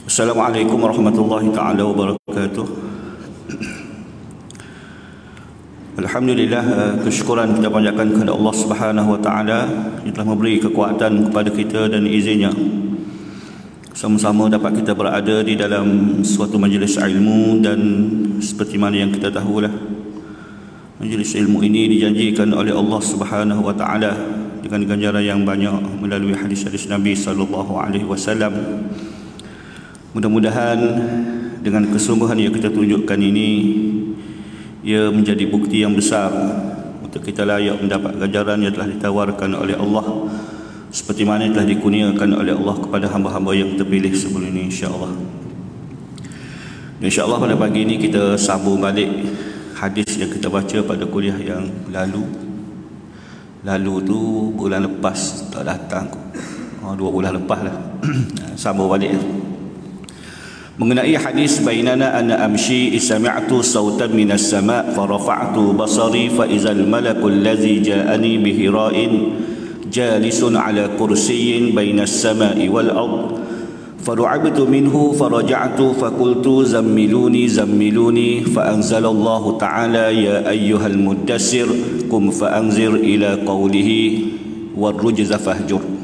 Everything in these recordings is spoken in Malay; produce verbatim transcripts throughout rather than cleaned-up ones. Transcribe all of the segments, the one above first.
Assalamualaikum warahmatullahi taala wabarakatuh. Alhamdulillah, kesyukuran kita panjatkan kepada Allah Subhanahu wa taala yang telah memberi kekuatan kepada kita dan izinnya sama-sama dapat kita berada di dalam suatu majlis ilmu. Dan seperti mana yang kita tahulah, majlis ilmu ini dijanjikan oleh Allah Subhanahu wa taala dengan ganjaran yang banyak melalui hadis-hadis Nabi sallallahu alaihi wasallam. Mudah-mudahan dengan kesungguhan yang kita tunjukkan ini, ia menjadi bukti yang besar untuk kita layak mendapat ganjaran yang telah ditawarkan oleh Allah, seperti mana yang telah dikurniakan oleh Allah kepada hamba-hamba yang terpilih sebelum ini, insya-Allah. InsyaAllah pada pagi ini kita sambung balik hadis yang kita baca pada kuliah yang lalu. Lalu tu bulan lepas tak datang, oh, dua bulan lepas lah. Sambung balik mengenai hadis bainana ana amshi sami'tu sautan minas sama' fa rafa'tu basari fa izal malakul ladzi ja'ani bi hira'in jalisun ala kursiyyin bainas sama'i wal ard faru'abtu minhu faraja'tu faqultu zammiluni zammiluni fa anzalallahu ta'ala ya ayyuhal muddassir qum fa anzir ila qawlihi warrujza fahjur.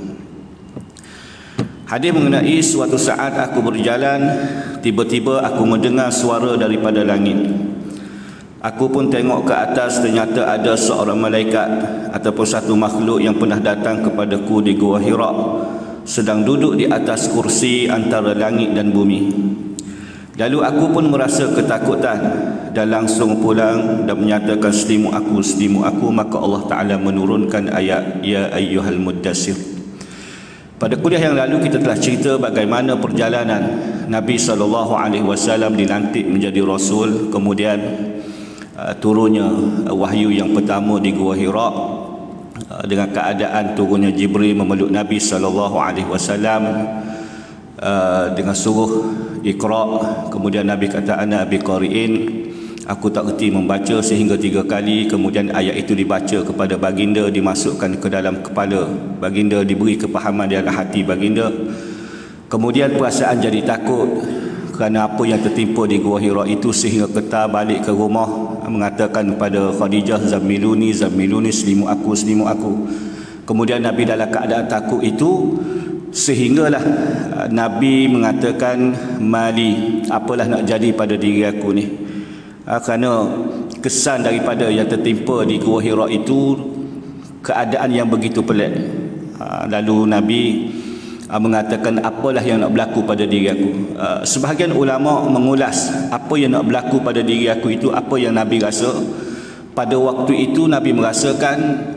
Hadis mengenai suatu saat aku berjalan, tiba-tiba aku mendengar suara daripada langit. Aku pun tengok ke atas, ternyata ada seorang malaikat ataupun satu makhluk yang pernah datang kepadaku di Gua Hira, sedang duduk di atas kursi antara langit dan bumi. Lalu aku pun merasa ketakutan dan langsung pulang dan menyatakan setimu aku, setimu aku. Maka Allah Ta'ala menurunkan ayat ya ayyuhal muddassir. Pada kuliah yang lalu kita telah cerita bagaimana perjalanan Nabi sallallahu alaihi wasallam dilantik menjadi Rasul, kemudian uh, turunnya uh, wahyu yang pertama di Gua Hira, uh, dengan keadaan turunnya Jibril memeluk Nabi sallallahu alaihi wasallam uh, dengan suruh Iqra. Kemudian Nabi kata ana biqari'in, aku tak erti membaca, sehingga tiga kali kemudian ayat itu dibaca kepada baginda, dimasukkan ke dalam kepala baginda, diberi kepahaman di dalam hati baginda. Kemudian perasaan jadi takut kerana apa yang tertimpa di Gua Hira itu, sehingga ketah balik ke rumah mengatakan kepada Khadijah, zammiluni zammiluni, selimu aku selimu aku. Kemudian Nabi dalam keadaan takut itu, sehinggalah Nabi mengatakan mali, apalah nak jadi pada diri aku ni. Ha, kerana kesan daripada yang tertimpa di Gua Hira itu keadaan yang begitu pelik. Ha, lalu Nabi ha, mengatakan apalah yang nak berlaku pada diri aku. Ha, sebahagian ulama mengulas apa yang nak berlaku pada diri aku itu, apa yang Nabi rasa. Pada waktu itu Nabi merasakan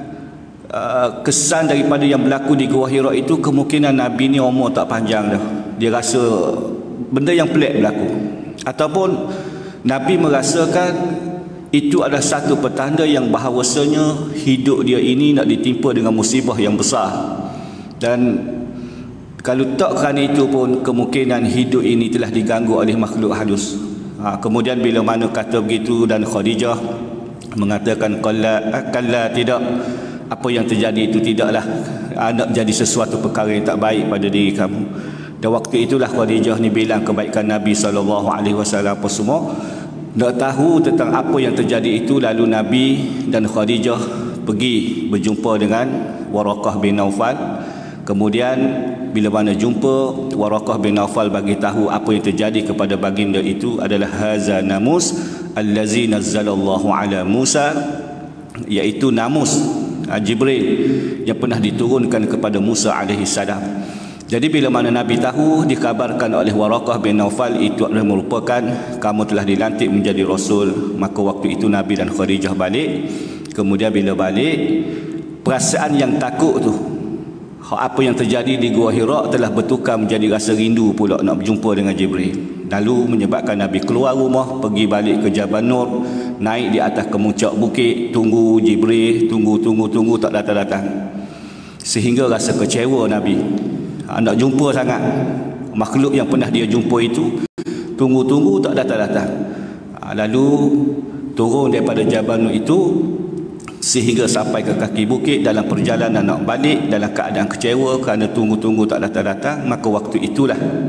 uh, kesan daripada yang berlaku di Gua Hira itu, kemungkinan Nabi ni umur tak panjang dah. Dia rasa benda yang pelik berlaku, ataupun Nabi merasakan itu adalah satu petanda yang bahawasanya hidup dia ini nak ditimpa dengan musibah yang besar. Dan kalau tak kerana itu pun, kemungkinan hidup ini telah diganggu oleh makhluk halus. Ha, kemudian bila mana kata begitu, dan Khadijah mengatakan kalla, kalla tidak, apa yang terjadi itu tidaklah ha, nak jadi sesuatu perkara yang tak baik pada diri kamu. Dan waktu itulah Khadijah ni bilang kebaikan Nabi sallallahu alaihi wasallam apa semua. Nak tahu tentang apa yang terjadi itu, lalu Nabi dan Khadijah pergi berjumpa dengan Waraqah bin Naufal. Kemudian bila mana jumpa, Waraqah bin Naufal bagi tahu apa yang terjadi kepada baginda itu adalah haza namus allazi nazzalallahu ala Musa, iaitu namus Jibril yang pernah diturunkan kepada Musa alaihi salam. Jadi bila mana Nabi tahu, dikabarkan oleh Waraqah bin Naufal itu adalah merupakan kamu telah dilantik menjadi Rasul. Maka waktu itu Nabi dan Khadijah balik. Kemudian bila balik, perasaan yang takut tu, apa yang terjadi di Gua Hira telah bertukar menjadi rasa rindu pula nak berjumpa dengan Jibril. Lalu menyebabkan Nabi keluar rumah, pergi balik ke Jabal Nur, naik di atas kemuncak bukit, tunggu Jibril, tunggu tunggu tunggu tak datang-datang. Sehingga rasa kecewa Nabi, ha, nak jumpa sangat makhluk yang pernah dia jumpa itu, tunggu-tunggu tak datang-datang. Ha, lalu turun daripada Jabal Nur itu sehingga sampai ke kaki bukit. Dalam perjalanan nak balik dalam keadaan kecewa kerana tunggu-tunggu tak datang-datang. Maka waktu itulah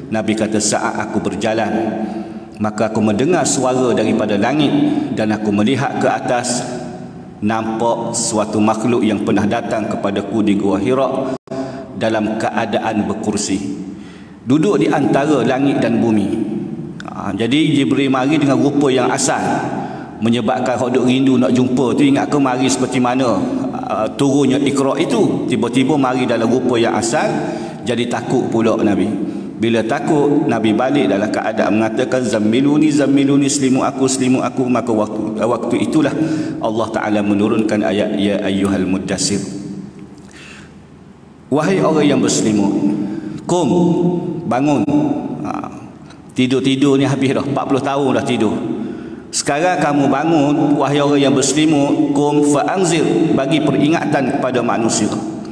Nabi kata, saat aku berjalan, maka aku mendengar suara daripada langit dan aku melihat ke atas, nampak suatu makhluk yang pernah datang kepadaku di Gua Hira dalam keadaan berkursi, duduk di antara langit dan bumi. Ha, jadi Jibril mari dengan rupa yang asal, menyebabkan hok duk rindu nak jumpa tu. Ingat ke mari seperti mana uh, turunnya Iqra itu, tiba-tiba mari dalam rupa yang asal. Jadi takut pula Nabi. Bila takut, Nabi balik dalam keadaan mengatakan, zammiluni zammiluni, selimu aku selimu aku. Maka waktu waktu itulah Allah Taala menurunkan ayat ya ayyuhal muddassir, wahai orang yang berselimut, kum, bangun. Ha, tidur-tidur ni habis dah, empat puluh tahun dah tidur. Sekarang kamu bangun, wahai orang yang berselimut, kum fa'anzir, bagi peringatan kepada manusia.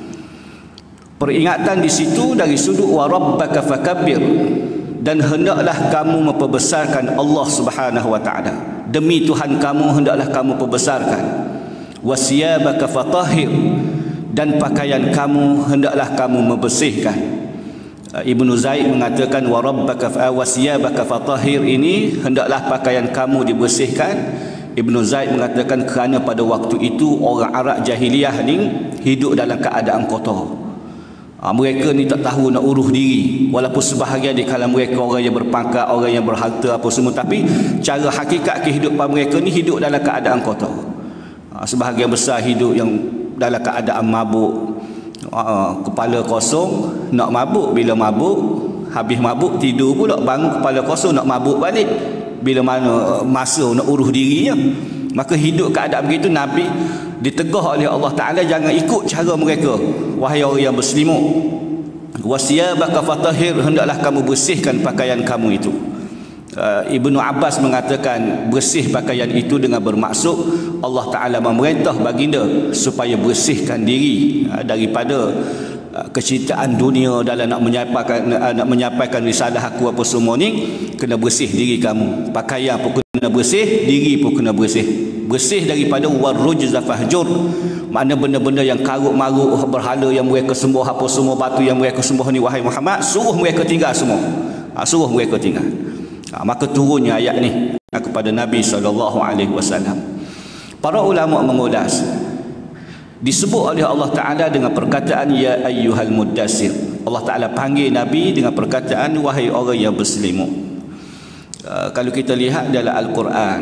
Peringatan di situ dari sudut wa rabbaka fakabbir, dan hendaklah kamu memperbesarkan Allah Subhanahu wa taala. Demi Tuhan kamu hendaklah kamu perbesarkan. Wasiyabaka fatahhir, dan pakaian kamu hendaklah kamu membersihkan. Ibnu Zaid mengatakan wa rabbaka wasiyabaka fatahhir ini hendaklah pakaian kamu dibersihkan. Ibnu Zaid mengatakan kerana pada waktu itu orang Arab jahiliyah ni hidup dalam keadaan kotor. Ha, mereka ni tak tahu nak uruh diri, walaupun sebahagian di kalangan mereka orang yang berpangkat, orang yang berharta apa semua, tapi cara hakikat kehidupan mereka ni hidup dalam keadaan kotor. Ha, sebahagian besar hidup yang dalam keadaan mabuk, ha, kepala kosong, nak mabuk, bila mabuk habis mabuk tidur pula, bangun kepala kosong nak mabuk balik. Bila mana masa nak uruh dirinya, maka hidup keadaan begitu. Nabi ditegah oleh Allah Ta'ala, jangan ikut cara mereka, wahai orang yang berselimut. Wasiyabaka fatahhir, hendaklah kamu bersihkan pakaian kamu itu. uh, Ibnu Abbas mengatakan bersih pakaian itu dengan bermaksud Allah Ta'ala memerintah baginda supaya bersihkan diri uh, daripada uh, kecintaan dunia dalam nak menyampaikan uh, nak menyampaikan risalah aku apa semua ni. Kena bersih diri kamu, pakaian pun kena bersih, diri pun kena bersih. Bersih daripada warrujza fahjur, makna benda-benda yang karuk maruk, berhala yang mereka sembah, apa semua batu yang mereka sembah ni, wahai Muhammad, suruh mereka tinggal semua. Ha, suruh mereka tinggal. Ha, maka turunnya ayat ni kepada Nabi sallallahu alaihi wasallam. Para ulama mengulas, disebut oleh Allah Taala dengan perkataan ya ayyuhal muddassir. Allah Taala panggil Nabi dengan perkataan wahai orang yang berselimut. Uh, kalau kita lihat dalam Al-Quran,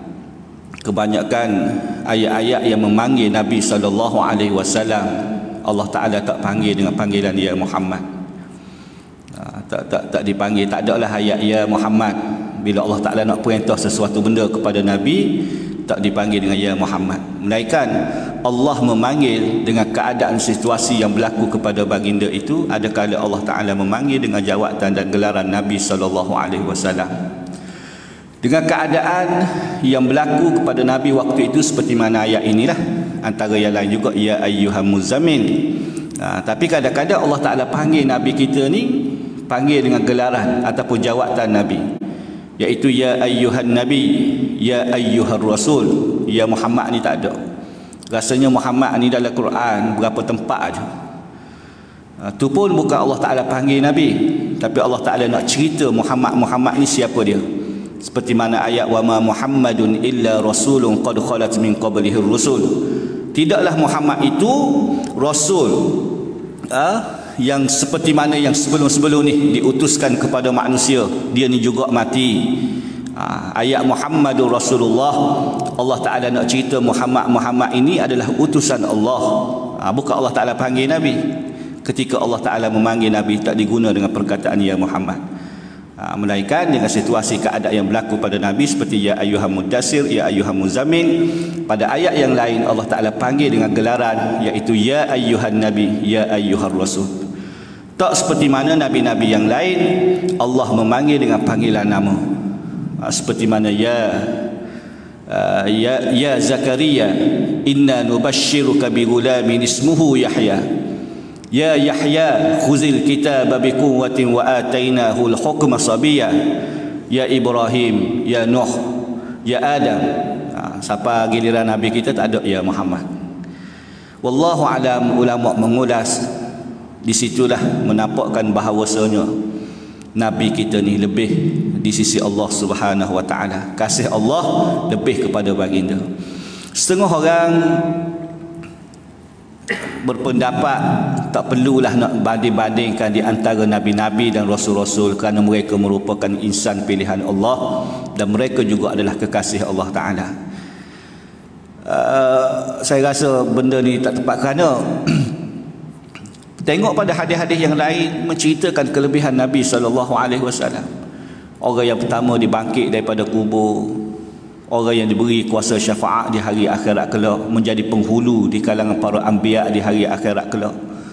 kebanyakan ayat-ayat yang memanggil Nabi sallallahu alaihi wasallam, Allah Taala tak panggil dengan panggilan ya Muhammad. Ha, tak tak tak dipanggil, tak adalah ayat ya Muhammad. Bila Allah Taala nak perintah sesuatu benda kepada Nabi, tak dipanggil dengan ya Muhammad. Melainkan Allah memanggil dengan keadaan situasi yang berlaku kepada baginda itu. Ada kala Allah Taala memanggil dengan jawatan dan gelaran Nabi sallallahu alaihi wasallam. Dengan keadaan yang berlaku kepada Nabi waktu itu seperti mana ayat inilah, antara yang lain juga ya ayyuhal muzammil. Ha, tapi kadang-kadang Allah Ta'ala panggil Nabi kita ni, panggil dengan gelaran ataupun jawatan Nabi, iaitu ya ayyuhan nabi, ya ayyuhar rasul. Ya Muhammad ni tak ada. Rasanya Muhammad ni dalam Quran berapa tempat aja. Ha, tu pun bukan Allah Ta'ala panggil Nabi, tapi Allah Ta'ala nak cerita Muhammad Muhammad ni siapa dia. Seperti mana ayat wa ma Muhammadun illa rasulun qad khalat min qablihi rusul. Tidaklah Muhammad itu rasul ah, yang seperti mana yang sebelum-sebelum ni diutuskan kepada manusia, dia ni juga mati. Ah, ayat Muhammadur Rasulullah, Allah Ta'ala nak cerita Muhammad Muhammad ini adalah utusan Allah. Ah, bukan Allah Ta'ala panggil Nabi. Ketika Allah Ta'ala memanggil Nabi, tak diguna dengan perkataan ya Muhammad. Ha, melainkan dengan situasi keadaan yang berlaku pada Nabi seperti ya ayyuhal muddassir, ya ayyuhal muzammil. Pada ayat yang lain Allah Ta'ala panggil dengan gelaran, iaitu ya ayyuhan nabi, ya ayyuhar rasul. Tak seperti mana nabi-nabi yang lain Allah memanggil dengan panggilan nama. Ha, seperti mana ya uh, ya ya Zakaria inna nubashshiruka bi ghulamin ismuhu Yahya. Ya Yahya khuzil kitaba biquwwatin wa atainahu al-hukma sabiyya. Ya Ibrahim, ya Nuh, ya Adam. Ha, siapa giliran Nabi kita tak ada ya Muhammad. Wallahu alam. Ulama mengulas di situlah menampakkan bahawasanya Nabi kita ni lebih di sisi Allah Subhanahu Wa Taala. Kasih Allah lebih kepada baginda. Setengah orang berpendapat tak perlulah nak banding-bandingkan di antara nabi-nabi dan rasul-rasul kerana mereka merupakan insan pilihan Allah dan mereka juga adalah kekasih Allah Taala. Uh, saya rasa benda ni tak tepat kerana tengok pada hadis-hadis yang lain menceritakan kelebihan Nabi sallallahu alaihi wasallam. Orang yang pertama dibangkit daripada kubur, orang yang diberi kuasa syafaat di hari akhirat kelak, menjadi penghulu di kalangan para anbiya di hari akhirat kelak.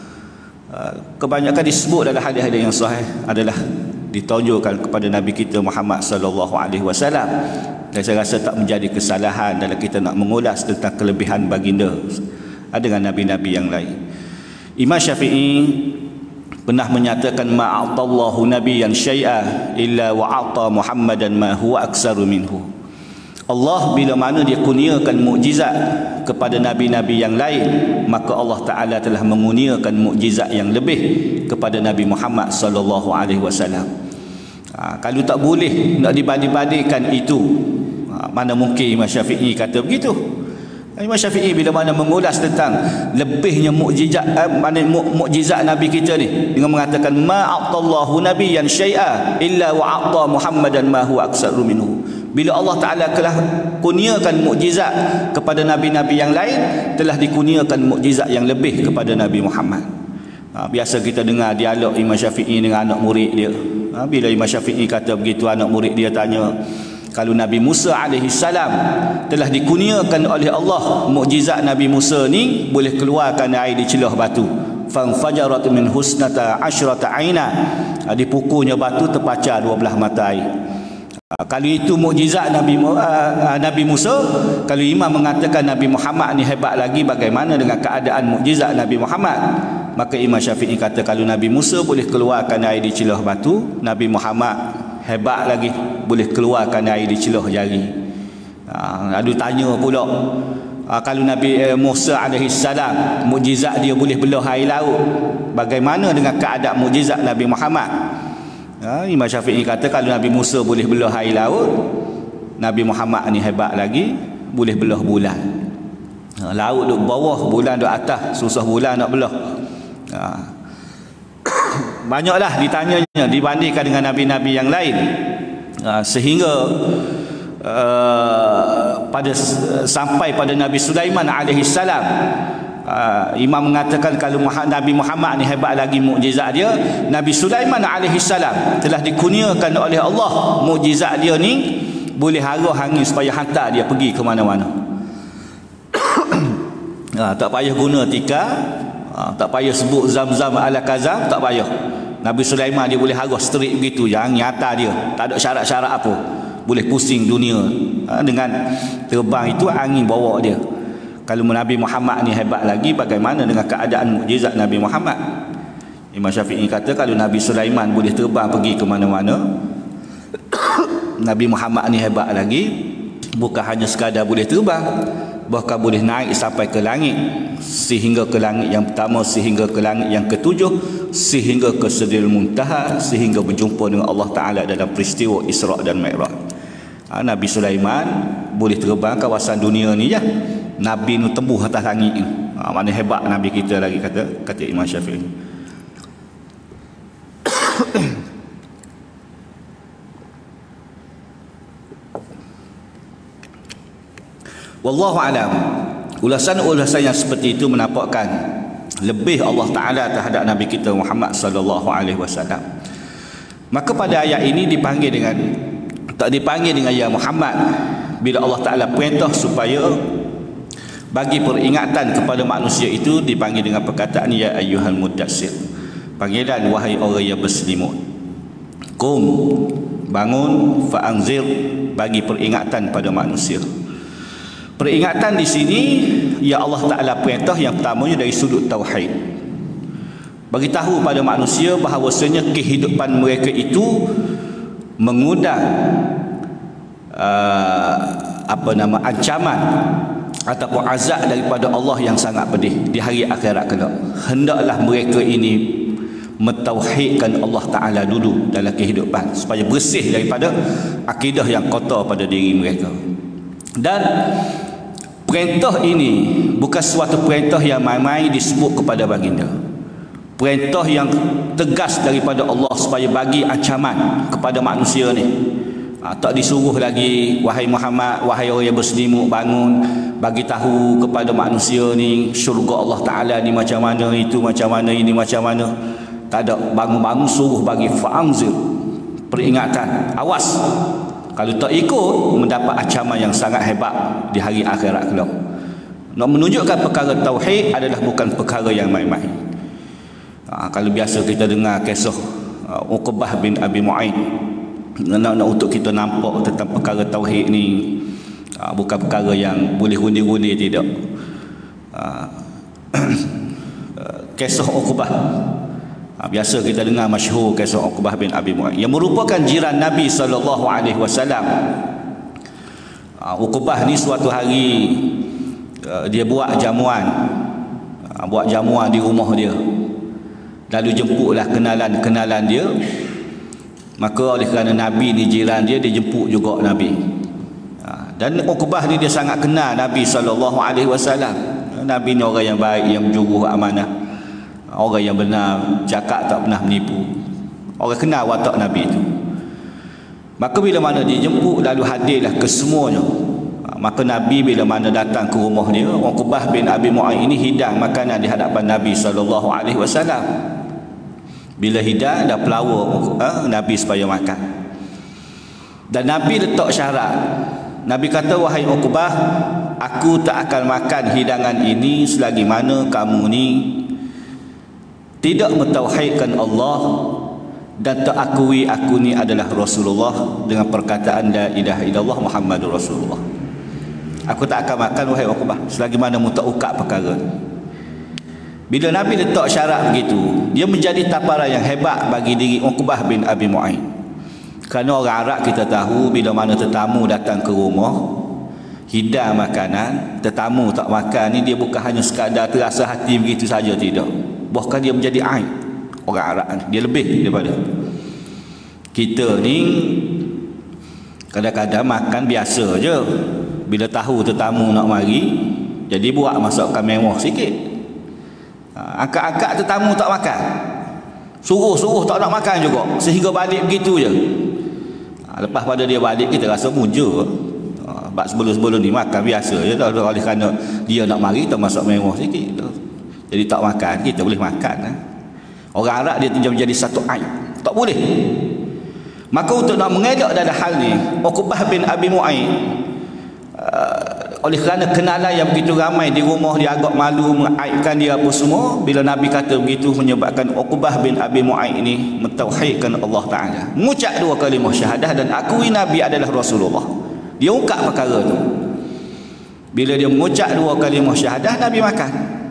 Kebanyakan disebut dalam hadis-hadis yang sahih adalah ditunjukkan kepada Nabi kita Muhammad sallallahu alaihi wasallam. Dan saya rasa tak menjadi kesalahan dalam kita nak mengulas tentang kelebihan baginda dengan nabi-nabi yang lain. Imam Syafi'i pernah menyatakan ma'atallahu nabiyyan syai'a illa wa'ata Muhammadan ma huwa aksaru minhu. Allah bila mana dia kurniakan mukjizat kepada nabi-nabi yang lain, maka Allah Taala telah mengurniakan mukjizat yang lebih kepada Nabi Muhammad sallallahu alaihi wasallam. Ha, kalau tak boleh nak dibanding-bandingkan itu, ha, mana mungkin Imam Syafi'i kata begitu. Imam Syafi'i bila mana mengulas tentang lebihnya mukjizat eh, mana mukjizat Nabi kita ni dengan mengatakan ma'atallahu nabiyyan syai'a illa wa'ata Muhammadan ma huwa aksaru minhu. Bila Allah Taala telah kurniakan mukjizat kepada nabi-nabi yang lain, telah dikurniakan mukjizat yang lebih kepada Nabi Muhammad. Ha, biasa kita dengar dialog Imam Syafi'i dengan anak murid dia. Ha, bila Imam Syafi'i kata begitu, anak murid dia tanya, kalau Nabi Musa alaihi salam telah dikurniakan oleh Allah mukjizat Nabi Musa ni boleh keluarkan air di celah batu, fanfajarat min husnata asyrata aina, dipukulnya batu terpacah dua belah mata air. Kalau itu mukjizat Nabi uh, Nabi Musa, kalau imam mengatakan Nabi Muhammad ni hebat lagi, bagaimana dengan keadaan mukjizat Nabi Muhammad? Maka Imam Syafi'i kata kalau Nabi Musa boleh keluarkan air di celah batu, Nabi Muhammad hebat lagi, boleh keluarkan air di celah jari. Ha, lalu tanya pula, ha, kalau Nabi eh, Musa alaihi salam mukjizat dia boleh belah air laut, bagaimana dengan keadaan mukjizat Nabi Muhammad? Ha, Imam Syafi'i kata kalau Nabi Musa boleh belah air laut, Nabi Muhammad ni hebat lagi, boleh belah bulan. Ha, laut duk bawah, bulan duk atas, susah bulan nak belah. Ha. Banyaklah ditanyanya dibandingkan dengan nabi-nabi yang lain, ha, sehingga uh, pada sampai pada Nabi Sulaiman alaihi salam, uh, imam mengatakan kalau Nabi Muhammad ni hebat lagi mukjizat dia, Nabi Sulaiman alaihi salam telah dikurniakan oleh Allah mukjizat dia ni boleh harah angin supaya hantar dia pergi ke mana-mana. Ha, tak payah guna tikar, ha, tak payah sebut zam-zam ala kazam, tak payah. Nabi Sulaiman dia boleh harah straight begitu, yang nyata dia, tak ada syarat-syarat apa, boleh pusing dunia, ha, dengan terbang itu angin bawa dia. Kalau Nabi Muhammad ni hebat lagi, bagaimana dengan keadaan mukjizat Nabi Muhammad? Imam Syafi'i kata kalau Nabi Sulaiman boleh terbang pergi ke mana-mana, Nabi Muhammad ni hebat lagi, bukan hanya sekadar boleh terbang, bahkan boleh naik sampai ke langit, sehingga ke langit yang pertama, sehingga ke langit yang ketujuh, sehingga ke Sidratul Muntaha, sehingga berjumpa dengan Allah Ta'ala dalam peristiwa Isra' dan Mi'raj. Ha, Nabi Sulaiman boleh terbang kawasan dunia ni je, Nabi ni tembuh atas langit ni. Ha, mana hebat Nabi kita lagi, kata kata Imam Syafi'i. Wallahu alam. Ulasan-ulasan yang seperti itu menampakkan lebih Allah Taala terhadap Nabi kita Muhammad sallallahu alaihi wasallam. Maka pada ayat ini dipanggil dengan, tak dipanggil dengan ya Muhammad bila Allah Taala perintah supaya bagi peringatan kepada manusia itu, dipanggil dengan perkataan ya ayyuhal muddatsir. Panggilan wahai orang yang berselimut. Qum, bangun, fa'anzir, bagi peringatan pada manusia. Peringatan di sini ya Allah Taala perintah yang pertamanya dari sudut tauhid. Bagi tahu pada manusia bahawasanya kehidupan mereka itu mengundang uh, apa nama ancaman ataupun azab daripada Allah yang sangat pedih di hari akhirat kelak. Hendaklah mereka ini mentauhidkan Allah Ta'ala dulu dalam kehidupan supaya bersih daripada akidah yang kotor pada diri mereka. Dan perintah ini bukan suatu perintah yang main-main disebut kepada baginda. Perintah yang tegas daripada Allah supaya bagi ancaman kepada manusia ni. Ha, tak disuruh lagi, wahai Muhammad, wahai orang yang berselimut, bangun, bagi tahu kepada manusia ni syurga Allah Ta'ala ni macam mana, itu macam mana, ini macam mana. Tak ada, bangun-bangun suruh bagi fa'anzir, peringatan, awas. Kalau tak ikut, mendapat ancaman yang sangat hebat di hari akhirat kelak. Nak menunjukkan perkara tauhid adalah bukan perkara yang main-main. Ha, kalau biasa kita dengar kisah uh, Uqbah bin Abi Mu'aid, nak, nak untuk kita nampak tentang perkara tauhid ni uh, bukan perkara yang boleh undi-undi, tidak. Uh, kisah Uqbah, uh, biasa kita dengar masyhur kisah Uqbah bin Abi Mu'aid yang merupakan jiran Nabi sallallahu alaihi wasallam. Uh, Uqbah ni suatu hari uh, dia buat jamuan, uh, buat jamuan di rumah dia. Lalu jemputlah kenalan-kenalan dia. Maka oleh kerana Nabi ni jiran dia, dia jemput juga Nabi. Ha, dan Uqbah ni dia sangat kenal Nabi sallallahu alaihi wasallam. Nabi ni orang yang baik, yang berjuruh amanah, orang yang benar, cakap tak pernah menipu. Orang kenal watak Nabi itu. Maka bila mana dia jemput, lalu hadirlah kesemuanya. Ha, maka Nabi bila mana datang ke rumah dia, Uqbah bin Abi Mu'aid ini hidang makanan di hadapan Nabi sallallahu alaihi wasallam. Bila hidang dah pelawak eh, Nabi supaya makan. Dan Nabi letak syarat. Nabi kata, wahai Uqbah, aku tak akan makan hidangan ini selagi mana kamu ni tidak mentauhidkan Allah dan tak akui aku ni adalah Rasulullah dengan perkataan la ilaha illallah Muhammadur Rasulullah. Aku tak akan makan, wahai Uqbah, selagi mana mu tak ukap perkara. Bila Nabi letak syarat begitu, dia menjadi taparan yang hebat bagi diri Uqbah bin Abi Mu'aid. Kerana orang Arab kita tahu, bila mana tetamu datang ke rumah, hidang makanan, tetamu tak makan ni, dia bukan hanya sekadar terasa hati begitu saja, tidak. Bahkan dia menjadi aib. Orang Arab ni, dia lebih daripada kita ni. Kadang-kadang makan biasa je. Bila tahu tetamu nak mari, jadi buat masakan mewah sikit. Angkat-angkat tetamu tak makan, suruh-suruh tak nak makan juga, sehingga balik begitu je. Lepas pada dia balik, kita rasa muja. Sebab sebelum-sebelum ni makan biasa je, oleh kerana dia nak mari, kita masak mewah sikit, jadi tak makan, kita boleh makan. Orang Arab dia menjadi satu aib, tak boleh. Maka untuk nak mengelak dalam hal ni, Uqbah bin Abi Mu'aid, oleh kerana kenalan yang begitu ramai di rumah dia, agak malu mengaibkan dia apa semua. Bila Nabi kata begitu, menyebabkan Uqbah bin Abi Mu'aid ini mentauhidkan Allah Ta'ala, mengucap dua kalimah syahadah dan akui Nabi adalah Rasulullah. Dia ungkap perkara tu. Bila dia mengucap dua kalimah syahadah, Nabi makan.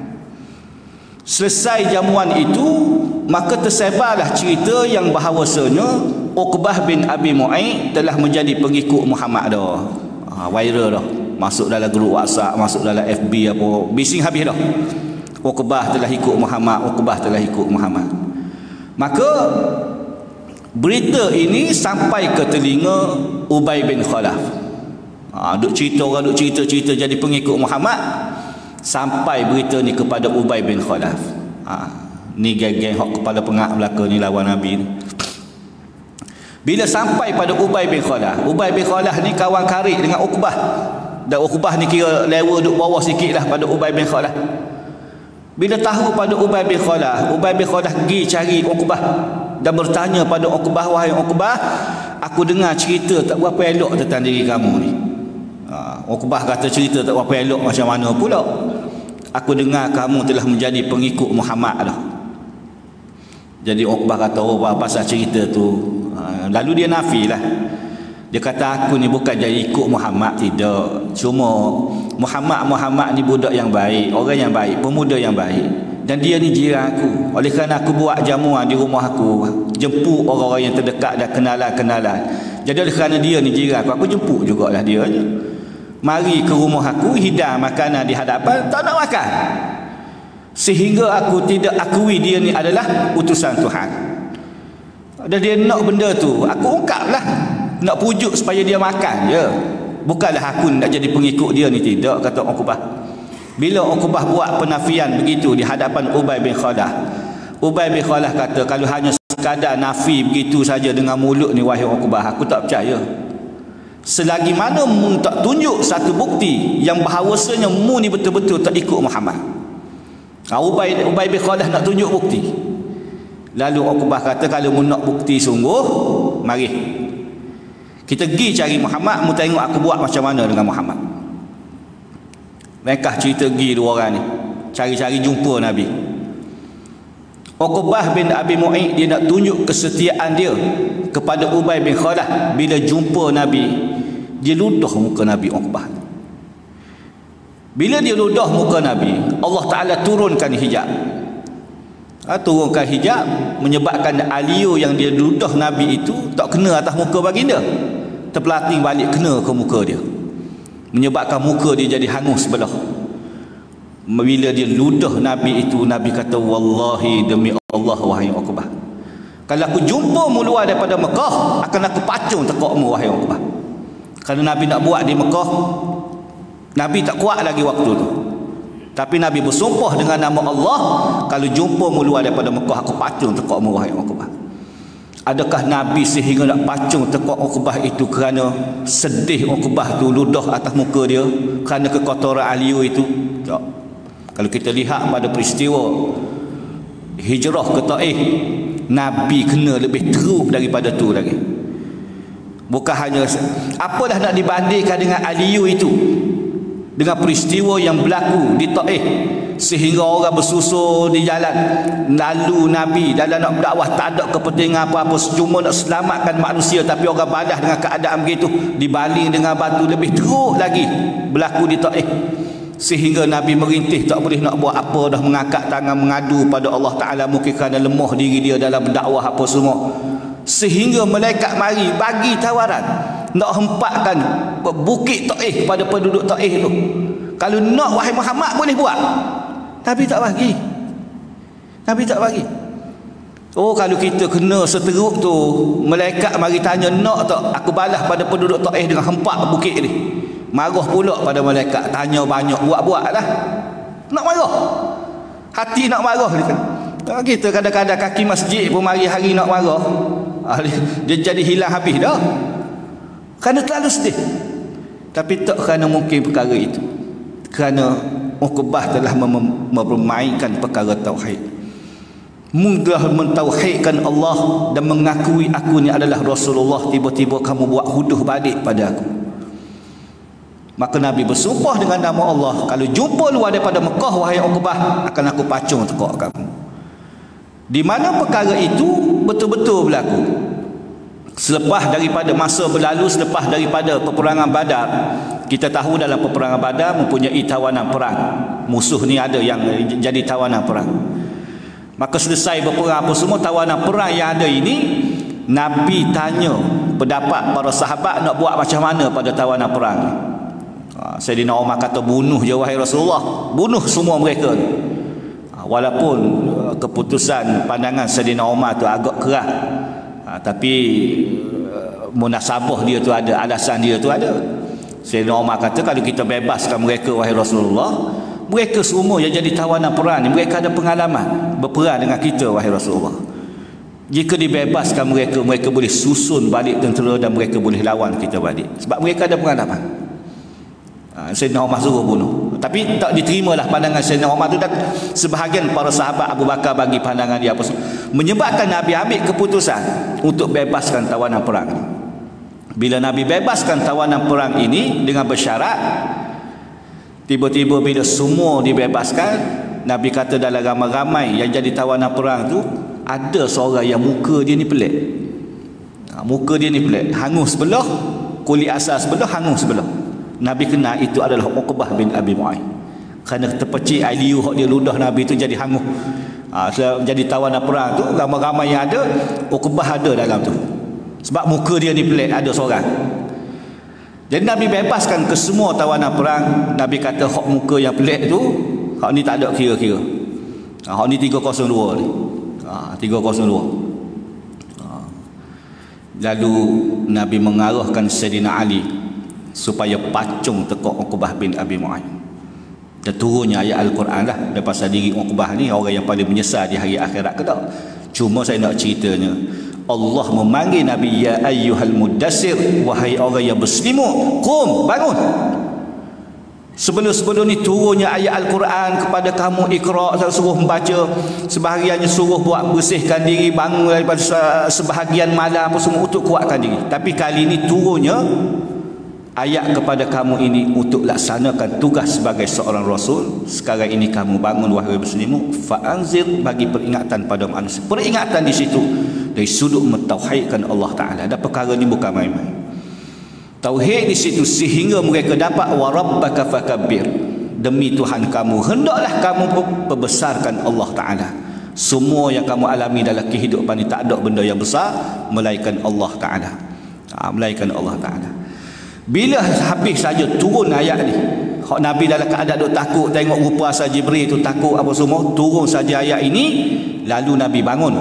Selesai jamuan itu, maka tersebarlah cerita yang bahawasanya Uqbah bin Abi Mu'aid telah menjadi pengikut Muhammad dah. Ha, viral dah, masuk dalam grup WhatsApp, masuk dalam F B apa, bising habis dah. Uqbah telah ikut Muhammad, Uqbah telah ikut Muhammad. Maka berita ini sampai ke telinga Ubay bin Khalaf. Ha, duk cerita orang, duk cerita-cerita jadi pengikut Muhammad, sampai berita ni kepada Ubay bin Khalaf. Ha, ni geng-geng hak kepala pengak belaka ni lawan Nabi ni. Bila sampai pada Ubay bin Khalaf, Ubay bin Khalaf ni kawan karib dengan Uqbah. Dan Uqbah ni kira level duk bawah sikit lah pada Ubay bin Khalaf. Bila tahu pada Ubay bin Khalaf, Ubay bin Khalaf pergi cari Uqbah dan bertanya pada Uqbah, wahai Uqbah, aku dengar cerita tak berapa elok tentang diri kamu ni. Ha, Uqbah kata cerita tak berapa elok macam mana pula? Aku dengar kamu telah menjadi pengikut Muhammad dah. Jadi Uqbah kata, oh apa pasal cerita tu? Ha, lalu dia nafilah. Dia kata, aku ni bukan jadi ikut Muhammad, tidak. Cuma Muhammad Muhammad ni budak yang baik, orang yang baik, pemuda yang baik. Dan dia ni jiran aku. Oleh kerana aku buat jamuan di rumah aku, jemput orang-orang yang terdekat dan kenalan-kenalan. Jadi oleh kerana dia ni jiran aku, aku jemput jugalah dia. Mari ke rumah aku, hidang makanan di hadapan, tak nak makan. sehingga aku tidak akui dia ni adalah utusan Tuhan. Dan dia nak benda tu, aku ungkaplah, nak pujuk supaya dia makan je. Bukanlah aku nak jadi pengikut dia ni, tidak, kata Uqbah. Bila Uqbah buat penafian begitu di hadapan Ubay bin Khalaf, Ubay bin Khalaf kata, kalau hanya sekadar nafi begitu saja dengan mulut ni, wahai Uqbah, aku tak percaya. Selagi mana mu tak tunjuk satu bukti yang bahawasanya mu ni betul-betul tak ikut Muhammad. Ubay, Ubay bin Khalaf nak tunjuk bukti. Lalu Uqbah kata, kalau mu nak bukti sungguh, mari kita pergi cari Muhammad, mu tengok aku buat macam mana dengan Muhammad. Mereka cerita pergi dua orang ni cari-cari jumpa Nabi. Uqbah bin Abi Mu'ayth dia nak tunjuk kesetiaan dia kepada Ubay bin Khalaf. Bila jumpa Nabi, dia ludah muka Nabi Uqbah. Bila dia ludah muka Nabi, Allah Ta'ala turunkan hijab. Ha, turunkan hijab menyebabkan alio yang dia ludah Nabi itu tak kena atas muka baginda, terpelating balik kena ke muka dia, menyebabkan muka dia jadi hangus sebelah. Bila dia ludah Nabi itu, Nabi kata, wallahi demi Allah wahai Uqbah, kalau aku jumpa mu luar daripada Mekah, akan aku pacung tekakmu wahai Uqbah. Kalau Nabi nak buat di Mekah, Nabi tak kuat lagi waktu tu, tapi Nabi bersumpah dengan nama Allah, kalau jumpa mu luar daripada Mekah, aku pacung tekakmu wahai Uqbah. Adakah Nabi sehingga nak pacung tekak Uqbah itu kerana sedih Uqbah tu ludah atas muka dia, kerana kekotoran alio itu? Tak. Kalau kita lihat pada peristiwa hijrah ke Taif, Nabi kena lebih teruk daripada tu lagi. Bukan hanya apalah nak dibandingkan dengan alio itu, dengan peristiwa yang berlaku di Taif, sehingga orang bersusun di jalan, lalu Nabi dalam nak berdakwah tak ada kepentingan apa-apa, cuma nak selamatkan manusia, tapi orang balas dengan keadaan begitu, dibaling dengan batu. Lebih teruk lagi berlaku di Taif, sehingga Nabi merintih tak boleh nak buat apa dah, mengangkat tangan mengadu pada Allah Ta'ala, mungkin kerana lemah diri dia dalam berdakwah apa semua, sehingga malaikat mari bagi tawaran nak hempatkan bukit Taif pada penduduk Taif tu. Kalau nak wahai Muhammad boleh buat, Nabi tak bagi. Nabi tak bagi. Oh, kalau kita kena seteruk tu, malaikat mari tanya nak tak aku balas pada penduduk Taif dengan hempak bukit ni, marah pula pada malaikat, tanya banyak, buat-buat lah. Nak marah, hati nak marah dia. Kita kadang-kadang kaki masjid pun mari hari nak marah, dia jadi hilang habis dah, kerana terlalu sedih. Tapi tak kerana mungkin perkara itu, kerana Uqbah telah mem- mempermainkan perkara tauhid. Mudah mentauhidkan Allah dan mengakui aku ni adalah Rasulullah, tiba-tiba kamu buat huduh balik pada aku. Maka Nabi bersumpah dengan nama Allah, kalau jumpa luar daripada Mekah wahai Uqbah, akan aku pacung tekak kamu. Di mana perkara itu betul-betul berlaku selepas daripada masa berlalu, selepas daripada peperangan Badar. Kita tahu dalam peperangan Badar mempunyai tawanan perang, musuh ni ada yang jadi tawanan perang. Maka selesai berperang apa semua, tawanan perang yang ada ini, Nabi tanya pendapat para sahabat nak buat macam mana pada tawanan perang ni. Sayyidina Umar kata, bunuh je wahai Rasulullah, bunuh semua mereka. Walaupun keputusan pandangan Sayyidina Umar tu agak keras, tapi munasabah dia tu ada, alasan dia tu ada. Sayyidina Umar kata, kalau kita bebaskan mereka wahai Rasulullah, mereka semua yang jadi tawanan perang ni, mereka ada pengalaman berperang dengan kita wahai Rasulullah. Jika dibebaskan mereka, mereka boleh susun balik tentera dan mereka boleh lawan kita balik, sebab mereka ada pengalaman. Sayyidina Umar suruh bunuh, tapi tak diterimalah pandangan Sayyidina Umar tu, dan sebahagian para sahabat Abu Bakar bagi pandangan dia apa semua, menyebabkan Nabi ambil keputusan untuk bebaskan tawanan perang ini. Bila Nabi bebaskan tawanan perang ini dengan bersyarat, tiba-tiba bila semua dibebaskan, Nabi kata dalam ramai-ramai yang jadi tawanan perang tu, ada seorang yang muka dia ni pelik. Muka dia ni pelik, hangus sebelah, kulit asal sebelah, hangus sebelah. Nabi kenal itu adalah Uqbah bin Abi Mu'ayth, kerana terpecik aliu hak dia ludah Nabi itu jadi hangus. Ha, jadi tawanan perang tu ramai-ramai yang ada, Uqbah ada dalam tu, sebab muka dia ni pelik, ada seorang. Jadi Nabi bebaskan ke semua tawanan perang. Nabi kata hak muka yang pelik tu, hak ni tak ada kira-kira. Ha ni tiga kosong dua ni. Ha tiga kosong dua. Ha. Lalu Nabi mengarahkan Sayyidina Ali supaya pacung tekuk Uqbah bin Abi Mu'ayyid. Dan turunnya ayat Al-Quran lah. Dan pasal diri Uqbah ni orang yang paling menyesal di hari akhirat ke tak? Cuma saya nak ceritanya, Allah memanggil Nabi, ya ayyuhal mudassir, wahai orang yang berselimut, qum, bangun. Sebelum-sebelum ni turunnya ayat Al-Quran kepada kamu, Iqra, suruh membaca, sebahagiannya suruh buat bersihkan diri, bangun daripada sebahagian malam apa semua untuk kuatkan diri. Tapi kali ini turunnya ayat kepada kamu ini untuk laksanakan tugas sebagai seorang rasul. Sekarang ini kamu bangun wahai berselimut, fa'anzir, bagi peringatan pada manusia. Peringatan di situ dari sudut mentauhidkan Allah Ta'ala. Dan perkara ini bukan main-main. Tauhid di situ sehingga mereka dapat wa rabbaka fakabbir, demi Tuhan kamu hendaklah kamu perbesarkan Allah Ta'ala. Semua yang kamu alami dalam kehidupan ini tak ada benda yang besar melainkan Allah Ta'ala. Ha, melainkan Allah Ta'ala. Bila habis saja turun ayat ni, hak Nabi dalam keadaan duk takut, tengok rupa asal Jibril tu takut apa semua, turun saja ayat ini, lalu Nabi bangun.